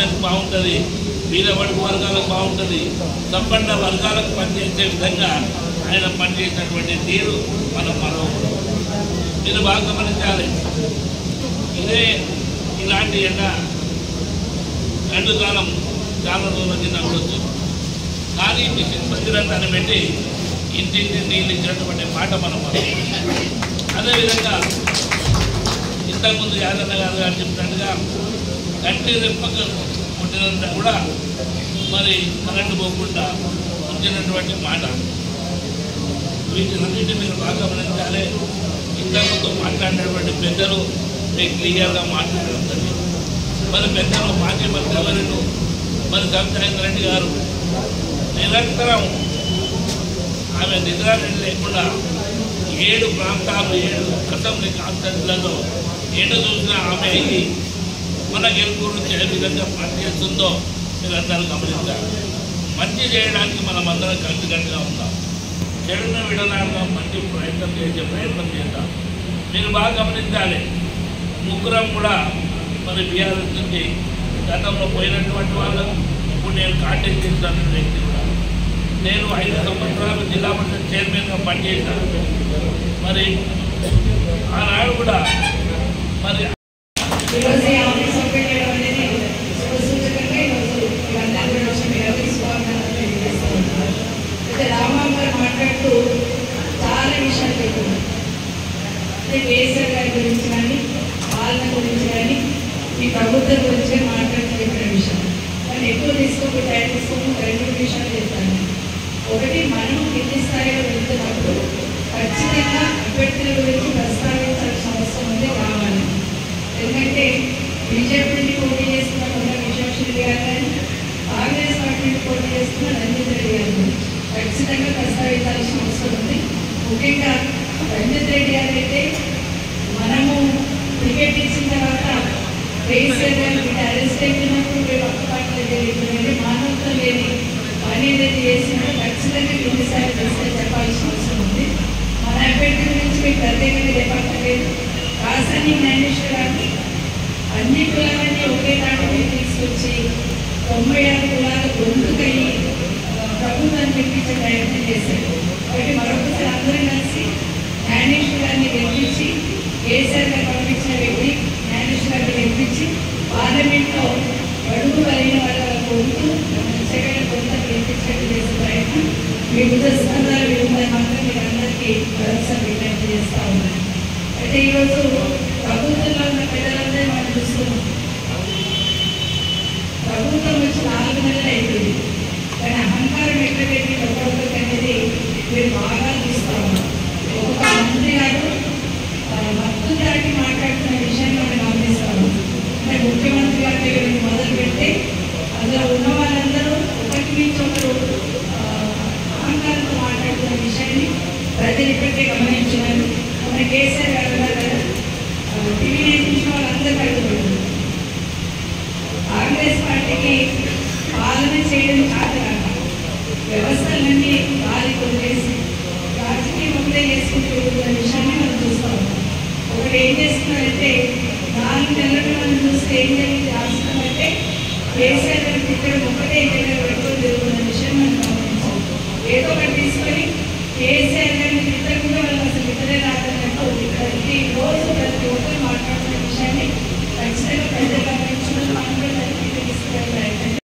మహిళలకు బాగుంటుంది, వీరవడుగు వర్గాలకు బాగుంటుంది, సంపన్న వర్గాలకు పనిచేసే విధంగా ఆయన పనిచేసినటువంటి తీరు మనం మీరు బాగా గమనించాలి. ఇలాంటి ఎండాకాలం చాలా రోజుల కింద ఉండొచ్చు, కానీ మిషన్ భగీరథాన్ని పెట్టి ఇంటింటి నీళ్ళు ఇచ్చినటువంటి మాట మనం. అదేవిధంగా ఇంతకుముందు యాదన్న గారు చెప్పినట్టుగా కంటి రెప్పకు పుట్టినంత కూడా మరి కరెంటు పోకుండా ఉంచినటువంటి మాట. వీటినన్నింటి మీరు బాగా గమనించాలి. ఇంతకుముందు మాట్లాడినటువంటి పెద్దలు మీకు క్లియర్గా మాట్లాడడం. మరి పెద్దలు మాజీ మంత్రివర్యులు మరి సబితా రెడ్డి గారు నిరంతరం ఆమె నిద్రారెడ్డి లేకుండా 7 ప్రాంతాలు 7 అసెంబ్లీ కాన్స్టిట్యూన్సీలలో ఎటు చూసినా ఆమె మన గెలుపు నుంచి ఏ విధంగా పనిచేస్తుందో మీరందరూ గమనించాలి. మంచి చేయడానికి మనం అందరం కలిసికట్టుగా ఉన్నాం. చెడును విడనాడుగా మంచి ప్రయత్నం చేద్దాం. మీరు బాగా గమనించాలి. ముగ్గురం కూడా మరి బీఆర్ఎస్ నుంచి గతంలో పోయినటువంటి వాళ్ళు ఇప్పుడు నేను కాంటాక్ట్ చేసిన వ్యక్తి కూడా. నేను 5 సంవత్సరాలు జిల్లా పరిషత్ చైర్మన్గా పనిచేశాను. మరి ఆనాడు కూడా మరి మాట్లాడుతూ చాలా విషయాలు చెప్తున్నారు. కేసీఆర్ గారి గురించి కానీ పాలన గురించి కానీ ఈ ప్రభుత్వం గురించి మాట్లాడుతూ చెప్పిన విషయం కానీ ఎక్కువ తీసుకోకుండా టైం తీసుకొని 2 విషయాలు చెప్తాను. ఒకటి, మనం కింది స్థాయిలో వెళ్తున్నప్పుడు ఖచ్చితంగా అభ్యర్థుల గురించి ప్రస్తావించాల్సిన అవసరం ఉంది కావాలి. ఎందుకంటే బీజేపీ నుండి పోటీ చేస్తున్న విశ్వేశ్వరరెడ్డి గారు కానీ కాంగ్రెస్ పార్టీ నుండి పోటీ చేస్తున్న రంజిత్ రెడ్డి గారు ఖచ్చితంగా ప్రస్తావించాల్సిన అవసరం ఉంది. ముఖ్యంగా రంజిత్ రెడ్డి గారు అయితే మనము టికెట్ ఇచ్చిన తర్వాత కేసీఆర్ గారు అరెస్ట్ అయినప్పుడు పక్క పార్టీలో జరిగిపోయింది మానవత్వం లేని పని ఏదైతే చేసినా ఖచ్చితంగా ఎన్నిసార్లు చేస్తే చెప్పాల్సిన అవసరం ఉంది. మన అభ్యర్థి గురించి మీకు ప్రత్యేకంగా చెప్పక్కర్లేదు. కాసాని జ్ఞానేశ్వర గారిని అన్ని కులాలన్నీ ఒకే నాటి మీద తీసుకొచ్చి 96 కులాల గొంతుకయ్యి ప్రభుత్వాన్ని గెలిపించే ప్రయత్నం చేశారు. కాబట్టి మరొకసారి అందరం కలిసి జ్ఞానేశ్వర గారిని గెలిపించి కేసీఆర్ గారు పంపించిన వ్యక్తి జ్ఞానేశ్వర గారిని గెలిపించి పార్లమెంట్లో అడుగు కలిగిన వాళ్ళ గొంతు కొంత గెలిపించేట్టు చేసే ప్రయత్నం మీ బుధస్కంధాలు విడుదల మాత్రం మీరు అందరికీ భరోసా విజ్ఞప్తి చేస్తూ ఉన్నారు. అయితే ఈరోజు ప్రభుత్వంలో ఉన్న పెద్దలందరూ మనం చూస్తున్నాం. ప్రభుత్వం వచ్చి 4 నెలలు అయిపోయింది, కానీ అహంకారం ఎక్కడ పెట్టి ఒక్కొక్కరికి అనేది మీరు బాగా చూస్తూ ఉన్నారు. ఒక్కొక్క మంత్రి గారు మత్తు దాటి మాట్లాడుతున్న విషయాన్ని మనం గమనిస్తాము. అంటే ముఖ్యమంత్రి గారి దగ్గర మొదలు పెడితే అందులో ఉన్న వాళ్ళందరూ ఒకటి నుంచి ఒకరు అహంకారంతో మాట్లాడుతున్న విషయాన్ని ప్రజలు ఇప్పటికే గమనించినారు. మన కేసీఆర్ గారు కదా టీవీ నేర్పించిన వాళ్ళందరూ కలుగుతున్నారు. కాంగ్రెస్ పార్టీకి పాలన చేయడం కాదు కాక వ్యవస్థలన్నీ గాలి కొలిసి రాజకీయం ఒకటే చేసుకుంటూ విషయాన్ని మనం చూస్తూ ఉన్నాం. ఒకటి ఏం చేస్తున్నారంటే 4 నెలలు మనం చూస్తే ఏం జరిగింది రాష్ట్రం అంటే కేసీఆర్ గారికి ఇక్కడ ఒకటే